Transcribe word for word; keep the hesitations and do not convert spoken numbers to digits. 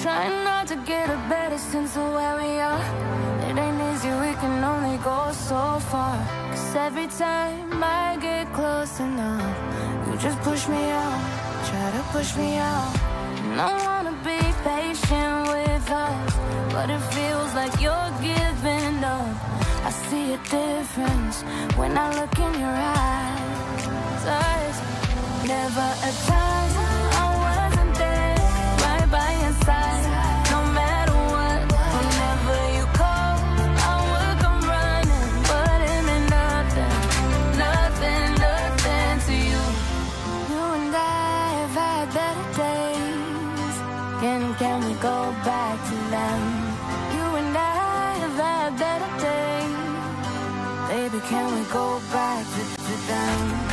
Trying not to get a better sense of where we are. It ain't easy, we can only go so far. Cause every time I get close enough, you just push me out, try to push me out. And I wanna be patient with us, but it feels like you're giving up. I see a difference when I look in your eyes. eyes. Never a time I wasn't there, right by your side. No matter what, whenever you call, I would come running. But it meant nothing, nothing, nothing to you. You and I have had better days. Can, can we go back to them? You and I have had better days. Baby, can we go back to, to them?